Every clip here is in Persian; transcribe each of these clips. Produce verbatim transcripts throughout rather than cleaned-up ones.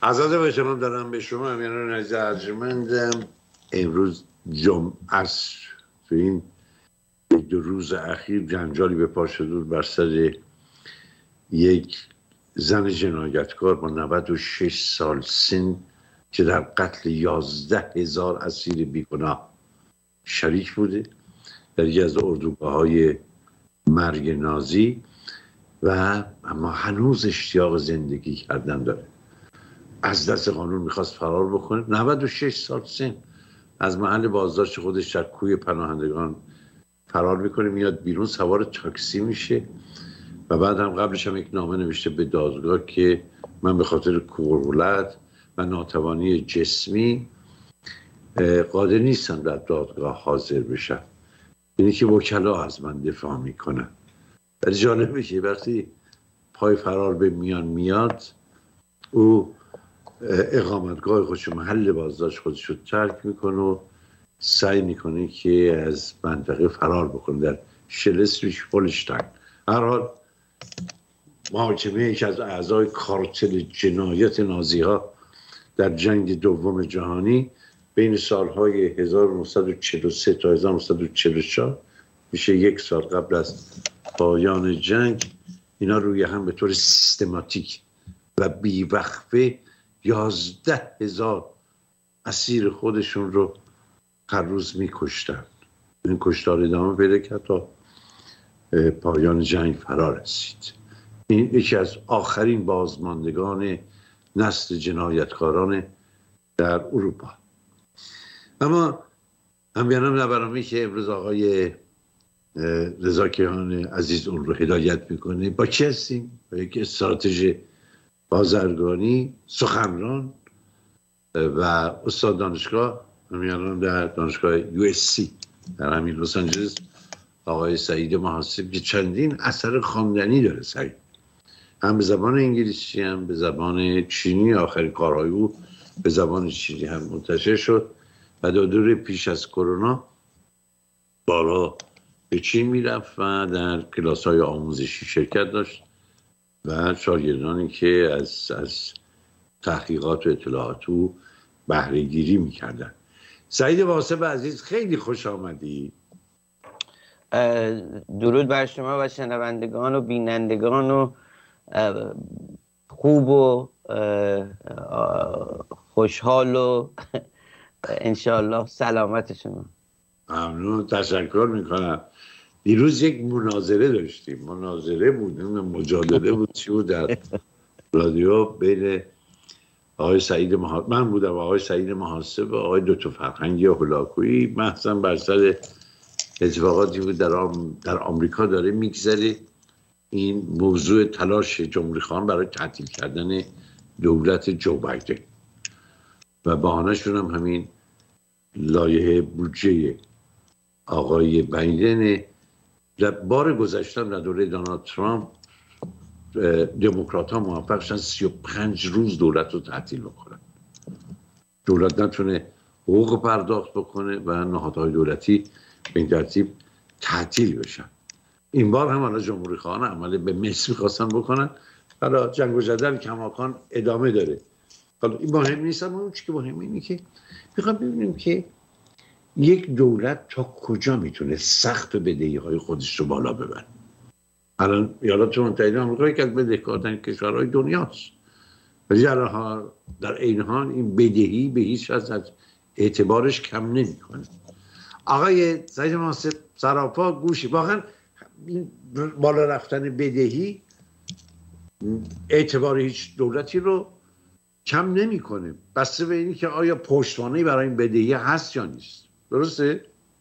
عزاد و احترام دارم به شما امیران عزیز ارجمندم. امروز جمعه است. تو این دو روز اخیر جنجالی به پا شده بر سر یک زن جنایتکار با نود و شش سال سن که در قتل یازده هزار اسیر بیگناه شریک بوده در یکی از اردوگاه‌های مرگ نازی و اما هنوز اشتیاق زندگی کردن داره. از دست قانون میخواست فرار بکنه. نود و شش سال سن از محل بازداشت خودش در کوی پناهندگان فرار میکنه، میاد بیرون، سوار تاکسی میشه و بعد هم قبلش هم یک نامه نوشته به دادگاه که من به خاطر کورولت و ناتوانی جسمی قادر نیستم در دادگاه حاضر بشم. اینی که وکلا از من دفاع میکنن. ولی جالبه که وقتی پای فرار به میان میاد او اقامتگاه خودش و محل بازداشت خودش رو ترک میکنه و سعی میکنه که از منطقه فرار بکنه در شلزویگ هولشتاین. هر حال محاکمه یکی از اعضای کارتل جنایت نازی ها در جنگ دوم جهانی بین سالهای هزار و نهصد و چهل و سه تا هزار و نهصد و چهل و چهار میشه یک سال قبل از پایان جنگ، اینا روی هم به طور سیستماتیک و بیوقفه یازده هزار اسیر خودشون رو هر روز میکشتن. این کشتار ادامه پیدا کرد تا پایان جنگ فرا رسید. این یکی از آخرین بازماندگان نسل جنایتکاران در اروپا. اما هم بیانم در برنامه‌ای که امروز آقای رضا کیهان عزیز اون رو هدایت میکنه با کی هستیم؟ با یک استراتژی بازرگانی، سخنران و استاد دانشگاه همیانم در دانشگاه یو اس سی در همین لس آنجلس، آقای سعید محاسب که چندین اثر خواندنی داره. سعید هم به زبان انگلیسی هم به زبان چینی، آخرین کارهای او به زبان چینی هم منتشر شد و دو دور پیش از کرونا بارها به چین میرفت و در کلاس های آموزشی شرکت داشت و شاگردانی که از از تحقیقات و اطلاعات او بهره گیری میکردن. سعید محاسب عزیز خیلی خوش آمدی. درود بر شما و شنوندگان و بینندگان و خوب و خوشحال و انشاءالله سلامت شما. ممنون، تشکر میکنم. دیروز یک مناظره داشتیم، مناظره بود، مجادله بود، چی بود در رادیو بین آقای سعید محاسب، من بودم آقای سعید محاسب و آقای دکتر فرهنگی هولاکویی، محضاً بر سر اتفاقاتی بود در آم... در آمریکا داره میگذره. این موضوع تلاش جمهوری خواهان برای تعطیل کردن دولت جو بایدن و بهانه‌شون هم همین لایحه بودجه آقای بایدن. در بار گذشته در دوره دونالد ترامپ دموکرات ها موفق شدن سی و پنج روز دولت رو تعطیل بکنن، دولت نتونه حقوق پرداخت بکنه و نهادهای دولتی به این ترتیب تعطیل بشن. این بار هم حالا جمهوری خواهان عمل به مثل می‌خواستن بکنن. حالا جنگ و جدل کماکان ادامه داره. حالا این مهم نیست، اما اون چیزی که مهمه اینه که میخوام ببینیم که یک دولت تا کجا میتونه سقف بدهی‌های خودش رو بالا ببره. الان ایالات متحده آمریکا یکی از بدهکارترین کشورهای دنیاست، ولی در این حال این بدهی به هیچ وجه از اعتبارش کم نمیکنه. آقای سعید محاسب سراپا گوشی، واقعا بالا رفتن بدهی اعتبار هیچ دولتی رو کم نمیکنه، بسته به اینی که آیا پشتوانه‌ای برای این بدهی هست یا نیست. درسته؟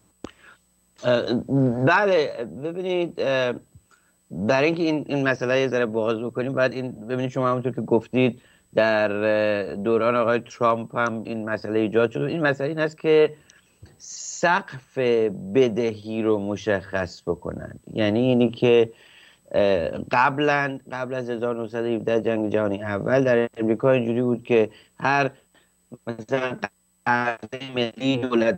بله. ببینید برای اینکه این این مسئله یه ذره باز بکنیم باید این ببینید، شما همونطور که گفتید در دوران آقای ترامپ هم این مسئله ایجاد شد. این مسئله این است که سقف بدهی رو مشخص بکنن. یعنی اینی که قبلا قبل از هزار و نهصد و هفده جنگ جهانی اول در امریکا اینجوری بود که هر مثلا قرض ملی دولت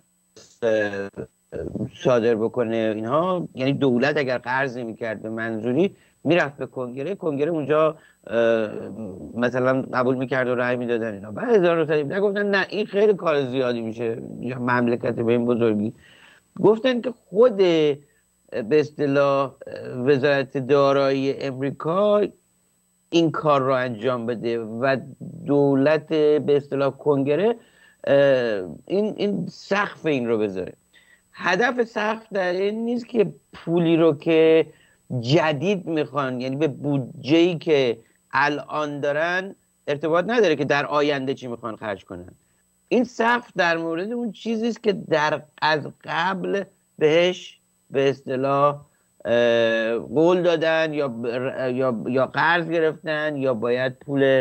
صادر بکنه اینها، یعنی دولت اگر قرض میکرد به منظوری میرفت به کنگره، کنگره اونجا مثلا قبول میکرد و رأی میدادن اینا. بعد هزار و نهصد و هفده گفتن نه این خیلی کار زیادی میشه، مملکت به این بزرگی. گفتن که خود به اصطلاح وزارت دارایی امریکا این کار رو انجام بده و دولت به اصطلاح کنگره این این سقف این رو بذاره. هدف سقف در این نیست که پولی رو که جدید میخوان، یعنی به بودجه‌ای که الان دارن ارتباط نداره که در آینده چی میخوان خرج کنن. این سقف در مورد اون چیزی است که در از قبل بهش به اصطلاح قول دادن یا یا یا قرض گرفتن یا باید پول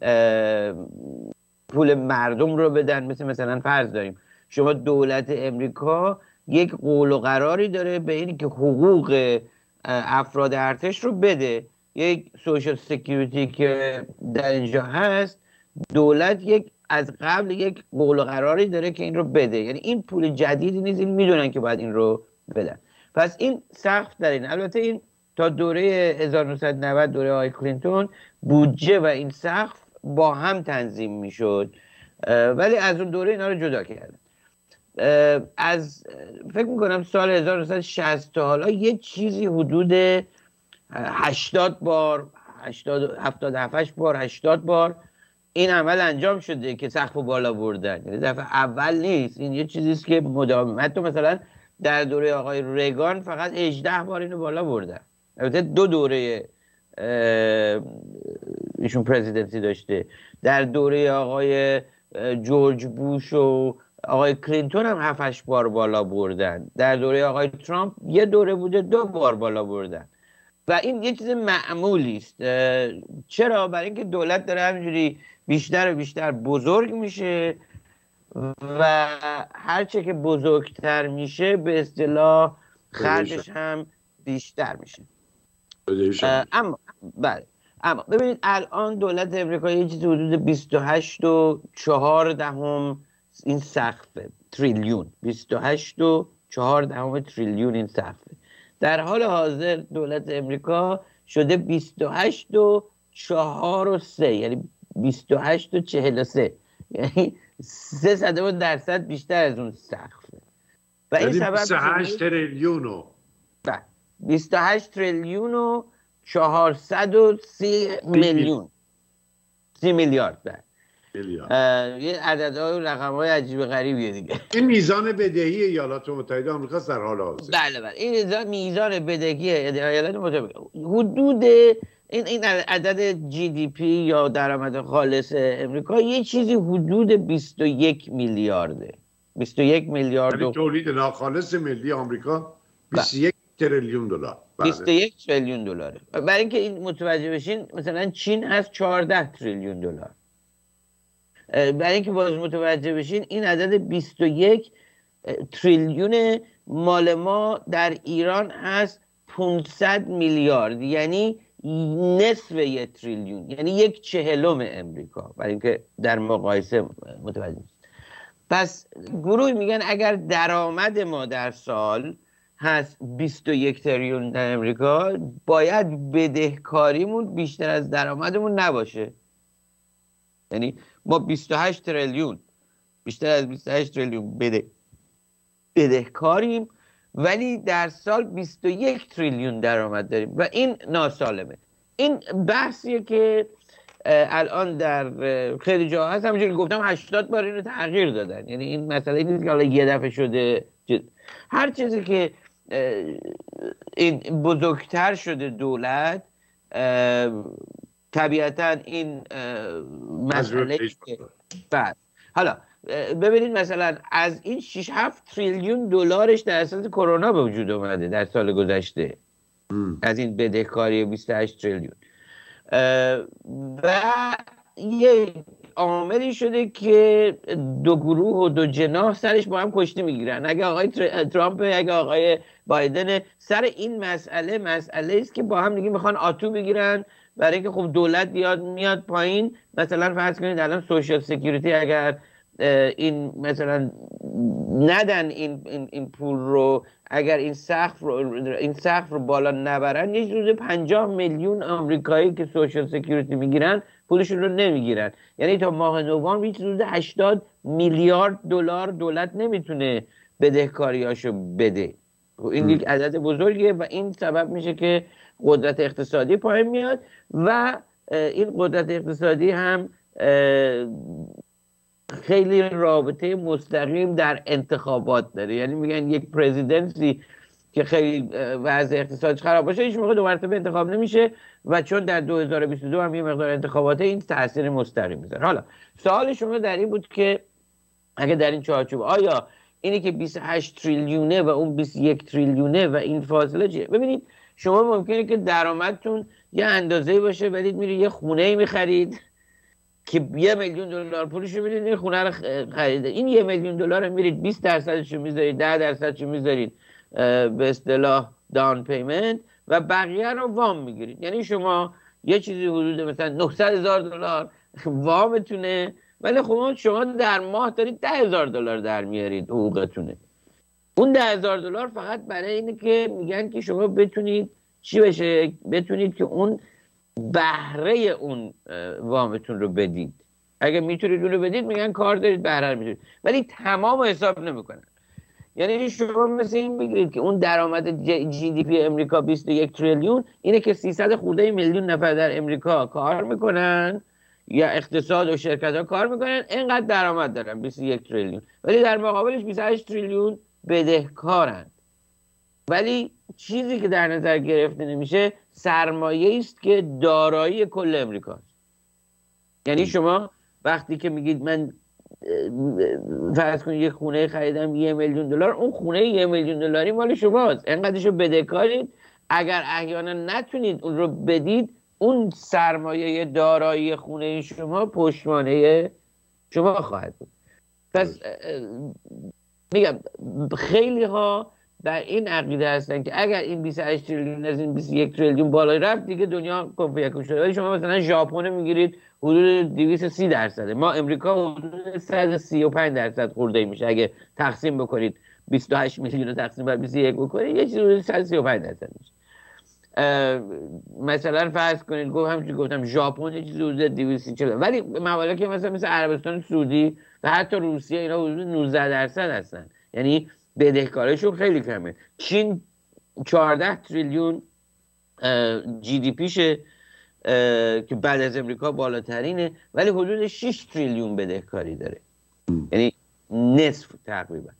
پول مردم رو بدن. مثل مثلا فرض داریم شما دولت امریکا یک قول و قراری داره به اینی که حقوق افراد ارتش رو بده، یک سوشال سکیوریتی که در اینجا هست، دولت یک از قبل یک قول و قراری داره که این رو بده، یعنی این پول جدیدی نیست، این میدونن که باید این رو بدن. پس این سقف در این. البته این تا دوره هزار و نهصد و نود دوره آقای کلینتون بودجه و این سقف با هم تنظیم میشد، ولی از اون دوره اینا رو جدا کردن. از فکر میکنم سال هزار و نهصد و شصت تا حالا یه چیزی حدود هشتاد بار هفتاد و هفت بار هشتاد بار این عمل انجام شده که سقف بالا بردن. یعنی دفعه اول نیست، این یه چیزیست که مدام. حتی مثلا در دوره آقای ریگان فقط هجده بار اینو بالا بردن. البته دو دوره ایشون پرزیدنسی داشته. در دوره آقای جورج بوش و آقای کلینتون هم هفت هشت بار بالا بردن. در دوره آقای ترامپ یه دوره بوده دو بار بالا بردن و این یه چیز معمولی است. چرا؟ برای اینکه دولت داره همینجوری بیشتر و بیشتر بزرگ میشه و هرچه که بزرگتر میشه به اصطلاح خرجش هم بیشتر میشه. اما بله اما ببینید الان دولت امریکا یه چیزی حدود بیست و هشت و چهار دهم این سقفه، تریلیون، بیست و هشت و چهار دهم تریلیون این سقفه. در حال حاضر دولت امریکا شده بیست و هشت و چهار و سه، یعنی بیست و هشت و چهل و سه، یعنی سه صدم درصد بیشتر از اون سقفه. و این سبب بیست و هشت تریلیون و بیست و هشت تریلیون و چهارصد و سی میلیون سی میلیارد بله. یه عددهای و رقم‌های عجیب غریبیه دیگه. این میزان بدهی ایالات متحده آمریکا در حال حاضر. بله بله این میزان بدهی ایالات متحده حدود این این عدد جی دی پی یا درآمد خالص امریکا یه چیزی حدود بیست و یک میلیارده. بیست و یک میلیارد یعنی تولید ناخالص ملی آمریکا بیست و یک تریلیون دلار. بیست و یک تریلیون دلاره. برای اینکه این متوجه بشین مثلا چین هست چهارده تریلیون دلار. برای اینکه باز متوجه بشین این عدد بیست و یک تریلیون مال ما در ایران هست پانصد میلیارد، یعنی نصف یک تریلیون، یعنی یک چهلم امریکا، برای اینکه در مقایسه متوجه بشین. پس گروهی میگن اگر درآمد ما در سال هست بیست و یک تریلیون در امریکا، باید بدهکاریمون بیشتر از درآمدمون نباشه. یعنی ما بیست و هشت تریلیون بیشتر از بیست و هشت تریلیون بده بدهکاریم، ولی در سال بیست و یک تریلیون درآمد داریم و این ناسالمه. این بحثیه که الان در خیلی جا هست. همونجوری گفتم هشتاد بار اینو تغییر دادن. یعنی این مسئله نیست که حالا یه دفعه شده. هر چیزی که این بزرگتر شده دولت، طبیعتا این مسئله بعد حالا ببینید مثلا از این شش هفت تریلیون دلارش در اساس کرونا به وجود اومده در سال گذشته ام. از این بدهکاری بیست و هشت تریلیون و یه عاملی شده که دو گروه و دو جناح سرش با هم کشتی میگیرن. اگه آقای ترامپ اگه آقای بایدن سر این مسئله مسئله است که با هم دیگه میخوان آتو بگیرن، برای اینکه خب دولت بیاد میاد پایین. مثلا فرض کنید الان سوشال سکیوریتی اگر این مثلا ندن این, این, این پول رو، اگر این سقف رو این سقف رو بالا نبرن، یه روز پنجاه میلیون آمریکایی که سوشال سکیوریتی میگیرن پولشون رو نمیگیرن. یعنی تا ماه نوامبر هیچ روز هشتاد میلیارد دلار دولت نمیتونه بدهکاریاشو بده. این یک عدد بزرگیه و این سبب میشه که قدرت اقتصادی پایین میاد و این قدرت اقتصادی هم خیلی رابطه مستقیم در انتخابات داره. یعنی میگن یک پرزیدنسی که خیلی وضع اقتصادش خراب باشه هیچ موقع دو مرتبه انتخاب نمیشه و چون در دو هزار و بیست و دو هم یه مقدار انتخاباته، این تاثیر مستقیم میذاره. حالا سوال شما در این بود که اگه در این چارچوب آیا اینی که بیست و هشت تریلیونه و اون بیست و یک تریلیونه و این فاصله چیه؟ ببینید شما ممکنه که درآمدتون یه اندازه‌ای باشه ولی میرید یه خونه‌ای می‌خرید که یه میلیون دلار پولشو میدید این خونه رو خریده. این یه میلیون دلار رو میرید بیست درصدشو میذارید، ده درصدشو میذارید به اصطلاح داون پیمنت و بقیه رو وام میگیرید. یعنی شما یه چیزی حدود مثلا نهصد هزار دلار وامتونه ولی خب شما در ماه دارید ده هزار دلار در میارید حقوقتونه. اون ده هزار دلار فقط برای اینه که میگن که شما بتونید چی بشه، بتونید که اون بهره اون وامتون رو بدید. اگه میتونید اون رو بدید میگن کار دارید، بهره رو میتونید، ولی تمام حساب نمیکنن. یعنی شما مثل این بگیرید که اون درآمد جی دی پی امریکا بیست و یک تریلیون اینه که سیصد خورده میلیون نفر در امریکا کار میکنن یا اقتصاد و شرکت ها کار میکنن، اینقدر درآمد دارن بیست و یک تریلیون، ولی در مقابلش بیست و هشت تریلیون بدهکارن. ولی چیزی که در نظر گرفته نمیشه سرمایه است که دارایی کل امریکاست. یعنی شما وقتی که میگید من فرض کنید یه خونه خریدم یه میلیون دلار، اون خونه یه میلیون دلاری مال شماست، اینقدرشو بدهکارید. اگر احیانا نتونید اون رو بدید، اون سرمایه دارایی خونه شما پشتوانه شما خواهد بود. پس میگم خیلی ها در این عقیده هستن که اگر این بیست و هشت تریلیون از این بیست و یک تریلیون بالای رفت دیگه دنیا کفر یکم شده. ولی شما مثلا ژاپن میگیرید حدود دویست و سی درصده، ما امریکا حدود صد و سی و پنج درصد خورده میشه. اگه تقسیم بکنید بیست و هشت میلیون رو تقسیم بر بیست و یک بکنید یه چیزی حدود صد و سی و پنج درصد میشه. مثلا فرض کنید گفت همونجوری گفتم ژاپن یه چیزی حدود دویست و چهل، ولی ممالک مثلا مثل عربستان سعودی و حتی روسیه اینا حدود نوزده درصد هستن. یعنی بدهکاریشون خیلی کمه. چین چهارده تریلیون جی دی پیشه که بعد از امریکا بالاترینه، ولی حدود شش تریلیون بدهکاری داره، یعنی نصف تقریبا.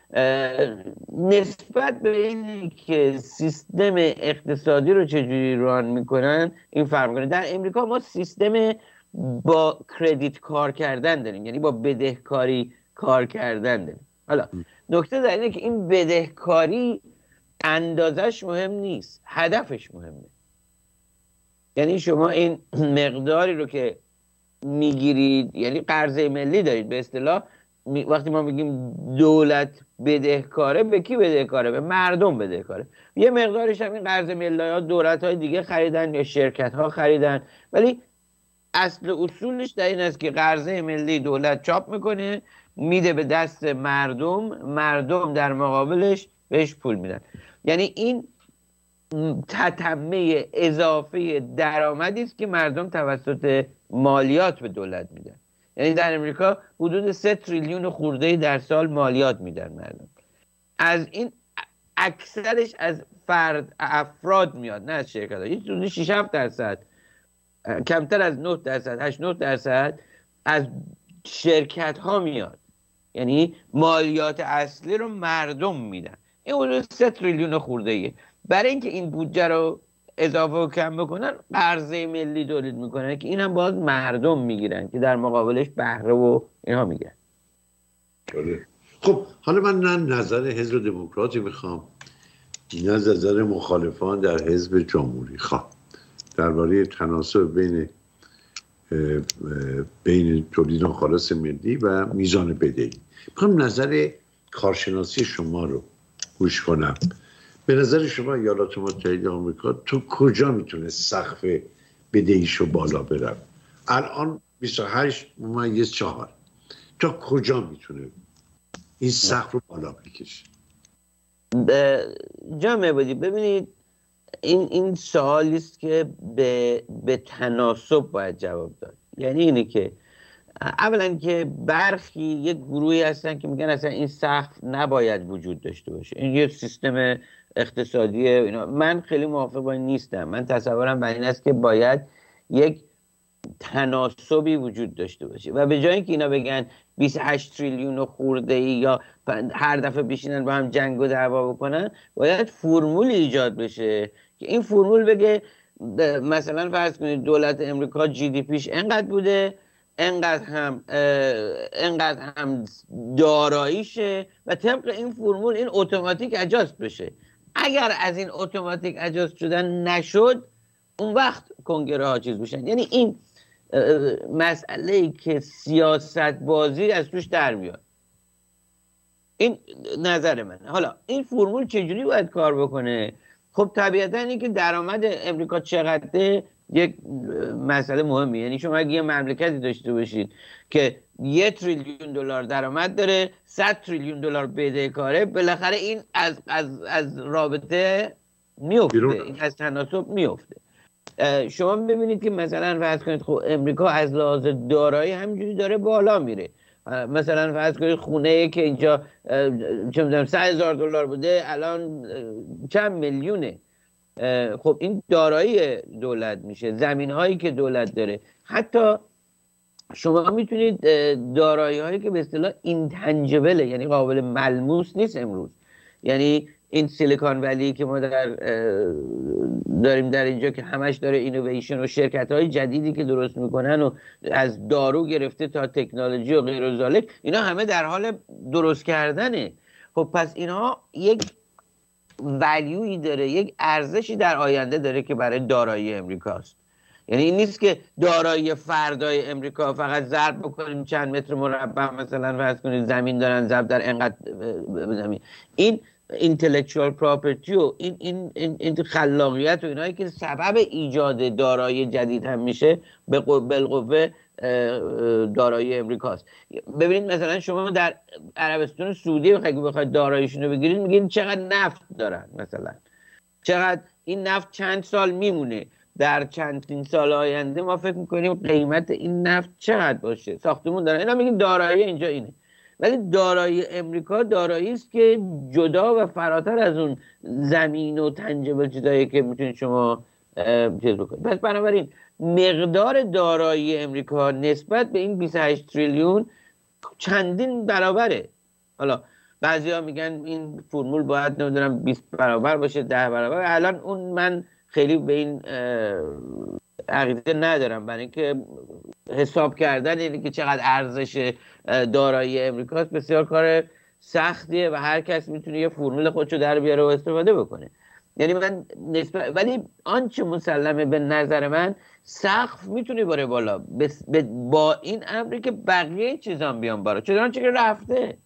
نسبت به این که سیستم اقتصادی رو چجوری ران میکنن این فرق میکنه. در امریکا ما سیستم با کردیت کار کردن داریم، یعنی با بدهکاری کار کردن داریم. حالا نکته در اینه که این بدهکاری اندازش مهم نیست، هدفش مهمه. یعنی شما این مقداری رو که میگیرید، یعنی قرضه ملی دارید به اصطلاح. وقتی ما میگیم دولت بدهکاره، به کی بدهکاره؟ به مردم بدهکاره. یه مقدارش هم این قرضه ملی ها دولت های دیگه خریدن یا شرکت ها خریدن، ولی اصل اصولش در این است که قرضه ملی دولت چاپ میکنه میده به دست مردم، مردم در مقابلش بهش پول میدن. یعنی این تتمه اضافه درآمدی است که مردم توسط مالیات به دولت میدن. یعنی در امریکا حدود سه تریلیون خورده در سال مالیات میدن مردم. از این اکثرش از فرد افراد میاد، نه از شرکت ها. حدود شش هفت درصد، کمتر از نه درصد، هشت نه درصد از شرکت ها میاد. یعنی مالیات اصلی رو مردم میدن. این حدود سه تریلیون خورده ایه. برای اینکه این بودجه رو اضافه و کم بکنن، قرضه ملی تولید میکنن که این هم باز مردم میگیرن که در مقابلش بهره و اینها میگن. خب حالا من نه نظر حزب دموکراتی میخوام نه نظر مخالفان در حزب جمهوری خواه درباره تناسب بین بین تولید خالص ملی و میزان بدهی. میخوام نظر کارشناسی شما رو گوش کنم. به نظر شما ایالات متحده آمریکا تو کجا میتونه سقف بدهیشو بالا بره؟ الان بیست و هشت ممیز چهار، تا کجا میتونه این سقف رو بالا بکشه. جامعه بودی ببینید این این سوالی است که به به تناسب باید جواب داد. یعنی اینه که اولا که برخی یک گروهی هستن که میگن اصلا این سقف نباید وجود داشته باشه، این یه سیستم اقتصادیه اینا. من خیلی موافق با این نیستم. من تصورم بر این است که باید یک تناسبی وجود داشته باشه و به جای اینکه اینا بگن بیست و هشت تریلیون و خورده ای یا هر دفعه بشینن با هم جنگ و دعوا بکنن، باید فرمول ایجاد بشه که این فرمول بگه مثلا فرض کنید دولت امریکا جی دی پیش انقدر بوده، انقدر هم انقدر هم داراییشه و طبق این فرمول این اتوماتیک اجاست بشه. اگر از این اتوماتیک اجاست شدن نشد، اون وقت کنگره ها چیز بشن. یعنی این مسئله ای که سیاست بازی از توش در میاد. این نظر من. حالا این فرمول چجوری باید کار بکنه؟ خب طبیعتا این که درآمد امریکا چقدره یک مسئله مهمه. یعنی شما اگه یه مملکتی داشته باشید که یه تریلیون دلار درآمد داره، صد تریلیون دلار بدهکاره، بالاخره این از از از رابطه میفته، این از تناسب میفته. شما ببینید که مثلا فرض کنید خب امریکا از لحاظ دارایی همینجوری داره بالا میره. مثلا فرض کنید خونه که اینجا چه می‌دونم صد هزار دلار بوده الان چند میلیونه. خب این دارایی دولت میشه، زمین هایی که دولت داره. حتی شما میتونید دارایی هایی که به اصطلاح اینتنجبله، یعنی قابل ملموس نیست امروز، یعنی این سیلیکون ولی که ما در داریم در اینجا که همش داره اینویشن و شرکت های جدیدی که درست میکنن و از دارو گرفته تا تکنولوژی و غیر و ذالک، اینا همه در حال درست کردنه. خب پس اینها یک ولیوی داره، یک ارزشی در آینده داره که برای دارایی امریکاست. یعنی این نیست که دارایی فردای امریکا فقط ضرب بکنیم چند متر مربع مثلا فرض کنید زمین دارن ضرب در انقدر زمین. این اینتלקچوال پراپرتی و این این این, این خلاقیت و اینایی که سبب ایجاد دارایی جدید هم میشه به بالقوه دارایی امریکاست. ببینید مثلا شما در عربستان سعودی بخواید بخواید داراییشون رو بگیرید، میگین چقدر نفت دارن، مثلا چقدر این نفت چند سال میمونه، در چندین سال آینده ما فکر میکنیم قیمت این نفت چقدر باشه، ساختمون دارن، اینا میگین دارایی اینجا اینه. ولی دارایی امریکا دارایی است که جدا و فراتر از اون زمین و تنجبل چیزایی که میتونید شما چیز بکنید. پس بنابراین مقدار دارایی امریکا نسبت به این بیست و هشت تریلیون چندین برابره. حالا بعضیا میگن این فرمول باید نمیدونم بیست برابر باشه، ده برابر. الان اون من خیلی به این عقیده ندارم، برای اینکه حساب کردن اینه که چقدر ارزش دارایی امریکاست بسیار کار سختیه و هر کس میتونه یه فرمول خودشو در بیاره و استفاده بکنه. یعنی من نسبت ولی آنچه مسلمه به نظر من سقف میتونه بره بالا با این امری که بقیه چیزام بیان بالا، چنانچه که رفته،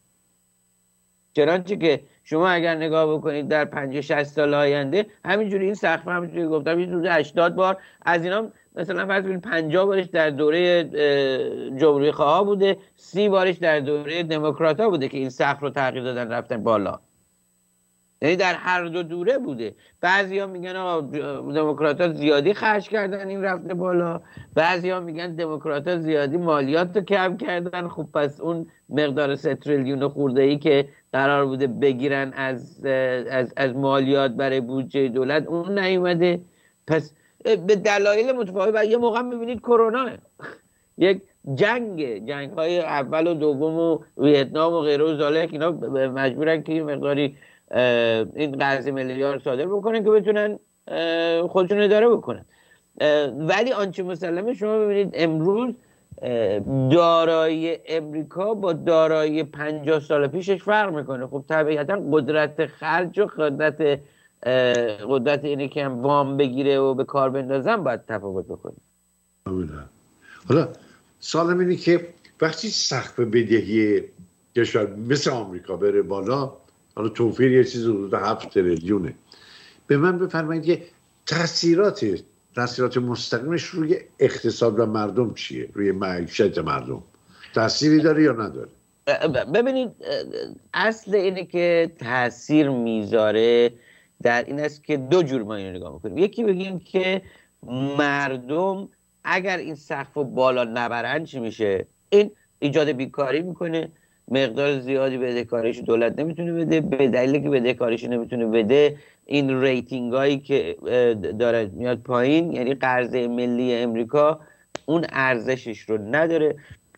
چنانچه که شما اگر نگاه بکنید در پنجاه شصت سال آینده همینجوری این سقف همینجوری گفتم حدود هشتاد بار از اینا مثلا فرض کنید پنجاه بارش در دوره جمهوری خواه بوده، سی بارش در دوره دموکرات ها بوده که این سقف رو تغییر دادن رفتن بالا. یعنی در هر دو دوره بوده. بعضیا میگن آقا دموکرات ها زیادی خرج کردن این رفته بالا، بعضیا میگن دموکرات ها زیادی مالیات رو کم کردن. خب پس اون مقدار سه تریلیون خورده ای که قرار بوده بگیرن از از از مالیات برای بودجه دولت اون نیومده. پس به دلایل متفاوت و یه موقع میبینید کرونا یک جنگ جنگ های اول و دوم و ویتنام و غیره و ذالک اینا مجبورن که مقداری این قرض ملیارد صادر بکنن که بتونن خودشون اداره بکنن. ولی آنچه مسلمه شما ببینید امروز دارایی امریکا با دارایی پنجاه سال پیشش فرق میکنه. خب طبیعتا قدرت خرج و قدرت قدرت اینه که هم وام بگیره و به کار بندازن باید تفاوت بکنه. حالا سوالم اینه که وقتی سقف بدهی کشور مثل آمریکا بره بالا، حالا توفیر یه چیز حدود هفت تریلیونه، به من بفرمایید که تاثیرات تاثیرات مستقیمش روی اقتصاد و مردم چیه؟ روی معیشت مردم تأثیری داره یا نداره؟ ببینید اصل اینه که تاثیر میذاره در این است که دو جور ما اینو نگاه میکنیم. یکی بگیم که مردم اگر این سقف رو بالا نبرن چی میشه؟ این ایجاد بیکاری میکنه، مقدار زیادی بدهکاریش دولت نمیتونه بده، به دلیلی که بدهکاریش نمیتونه بده این ریتینگ هایی که داره میاد پایین، یعنی قرضه ملی امریکا اون ارزشش رو نداره.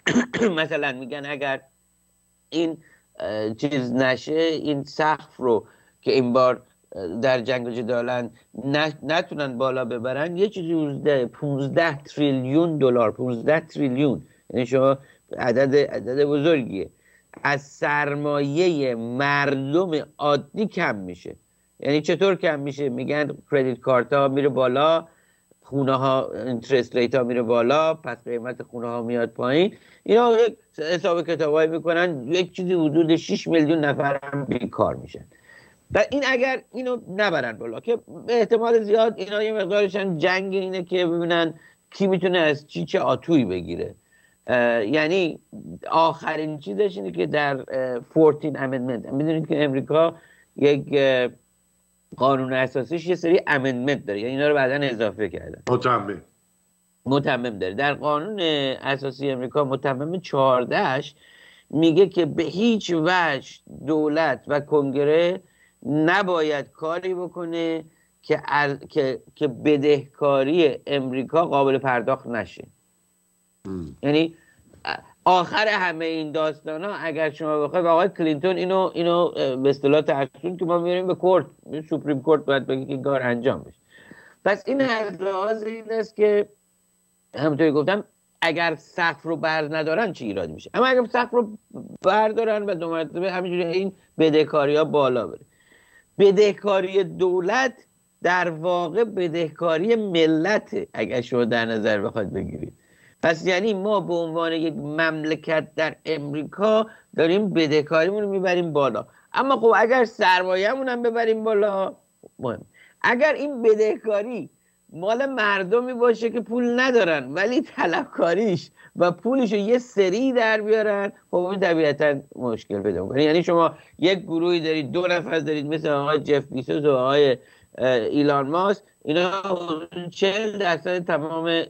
مثلا میگن اگر این چیز نشه، این سقف رو که این بار در جنگ جدالن نتونن بالا ببرن، یه چیزی حدود پانزده تریلیون دلار، پانزده تریلیون، یعنی شما عدد عدد بزرگیه، از سرمایه مردم عادی کم میشه. یعنی چطور کم میشه؟ میگن کردیت کارت ها میره بالا، خونه ها اینترست ریت ها میره بالا، پس قیمت خونه ها میاد پایین. اینا حساب کتابایی میکنن یک چیزی حدود شش میلیون نفر هم بیکار میشن. و این اگر اینو نبرن بالا، که به احتمال زیاد اینا یه مقدارشن جنگ اینه که ببینن کی میتونه از چی چه آتویی بگیره. یعنی آخرین چیزش اینه که در فورتین امندمنت، میدونید که امریکا یک قانون اساسیش یه سری امندمنت داره، یعنی اینا رو بعداً اضافه کردن. متمم متمم داره. در قانون اساسی امریکا متمم چهاردهش میگه که به هیچ وجه دولت و کنگره نباید کاری بکنه که ال... که که بدهکاری امریکا قابل پرداخت نشه. ام. یعنی آخر همه این داستان ها اگر شما بخواید، آقای کلینتون اینو اینو به اصطلاح ترسون که ما میریم به کورت، سوپریم کورت باید بگه که این کار انجام بشه. پس این از لحاظ این است که همونطوری گفتم اگر سقف رو بر ندارن چی ایرادی میشه، اما اگر سقف رو بردارن و دو مرتبه همینجوری این بدهکاری ها بالا بره. بدهکاری دولت در واقع بدهکاری ملت اگر شما در نظر بخواید بگیرید. پس یعنی ما به عنوان یک مملکت در امریکا داریم بدهکاریمون رو میبریم بالا. اما خب اگر سرمایه‌مون هم ببریم بالا مهم. اگر این بدهکاری مال مردمی باشه که پول ندارن ولی طلبکاریش و پولش رو یه سری در بیارن، خب این طبیعتا مشکل پیدا می‌کنه. یعنی شما یک گروهی دارید، دو نفر دارید مثل آقای جف بیزوس و آقای ایلان ماسک، اینا چهل درصد تمام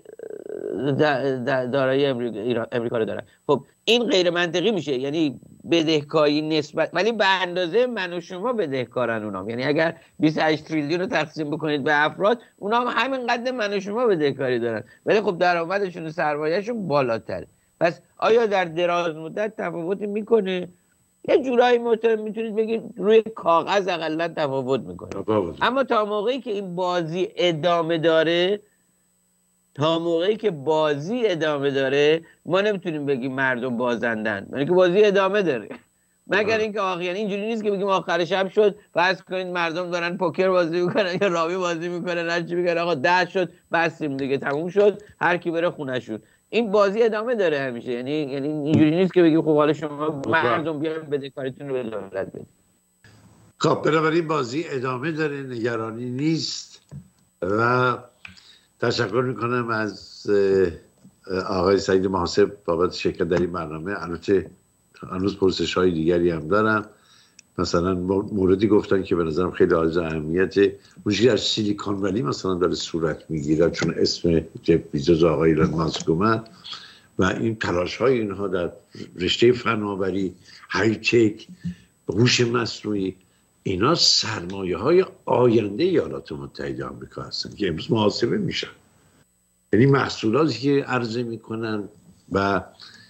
دارایی امریکا رو دارن. خب این غیر منطقی میشه، یعنی بدهکاری نسبت، ولی به اندازه من و شما بدهکارن اونام. یعنی اگر بیست و هشت تریلیون رو تقسیم بکنید به افراد، اونام همین قد من و شما بدهکاری دارن، ولی خب درآمدشون و سرمایه‌شون بالاتره. پس آیا در دراز مدت تفاوتی میکنه؟ یه جورایی میتونید بگید روی کاغذ اقلا تفاوت میکنه، اما تا موقعی که این بازی ادامه داره، تا موقعی که بازی ادامه داره ما نمیتونیم بگیم مردم بازندن، یعنی که بازی ادامه داره. مگر اینکه آخر، یعنی اینجوری نیست که بگیم آخر شب شد فرض کنید مردم دارن پوکر بازی میکنن یا رامی بازی میکنن، هر چی میگن آقا ده شد بستیم دیگه تموم شد، هر کی بره خونه‌شون. این بازی ادامه داره همیشه. یعنی یعنی اینجوری نیست که بگیم خب حالا شما مردم بیاین بدهکاریتون رو به دولت بدید. خب بنابراین بازی ادامه داره، نگرانی نیست. و تشکر میکنم از آقای سعید محاسب بابت شرکت در این برنامه. البته هنوز پرسش های دیگری هم دارم، مثلا موردی گفتن که به نظرم خیلی عالیز اهمیته، مشکلی در سیلیکون ولی مثلا داره صورت میگیره چون اسم جف بیزوس آقای ایلان ماسک اومد و این تلاش های اینها در رشته فناوری، های تک، هوش مصنوعی، اینا سرمایه های آینده ایالات متحده آمریکا هستن که امروز محاسبه میشن. یعنی محصولاتی که عرضه میکنن و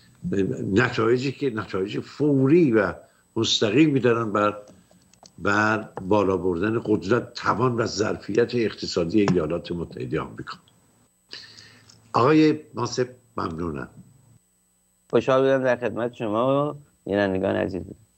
نتایجی که نتایج فوری و مستقیمی دارن بر بر بالا بردن قدرت، توان و ظرفیت اقتصادی ایالات متحده آمریکا. آقای محاسب ممنونم. خوشحال بودم در خدمت شما و بینندگان عزیز.